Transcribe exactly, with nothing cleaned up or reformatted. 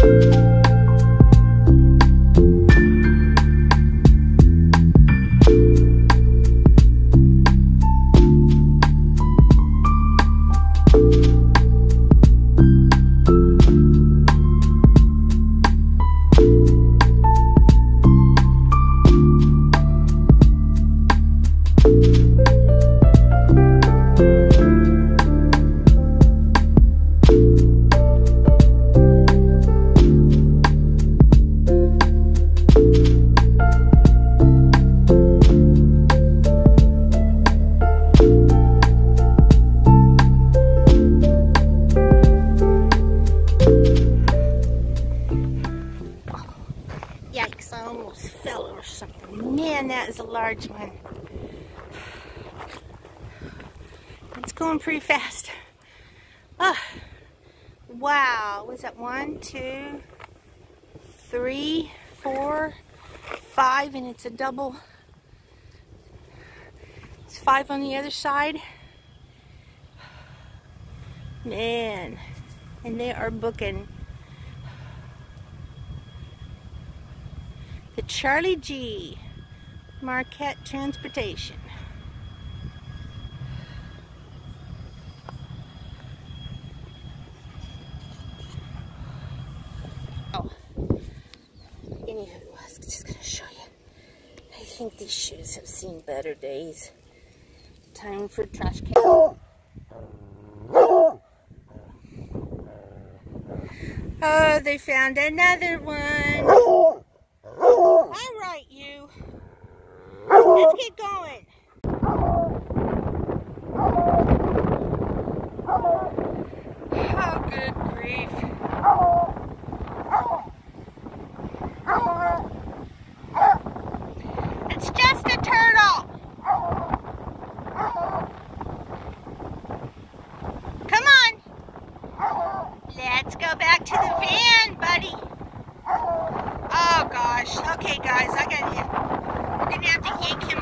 Yikes, I almost fell or something. Man, that is a large one. It's going pretty fast. Oh, wow. Was that one, two, three, four, five, and it's a double. It's five on the other side. Man, and they are booking. The Charlie G. Marquette Transportation. Oh. Anywho, I was just going to show you. I think these shoes have seen better days. Time for trash can. Oh, they found another one. All right, you. Let's get going. Oh, good grief. It's just a turtle. Come on. Let's go back to the van, buddy. Oh gosh. Okay guys, I gotta, we're gonna have to yank him